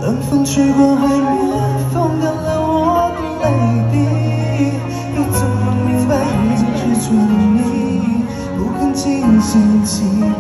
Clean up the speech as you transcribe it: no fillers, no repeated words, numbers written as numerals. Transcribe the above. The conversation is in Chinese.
冷风吹过海面，风干了我的泪滴。你怎么明白，已经是注定你不肯清醒起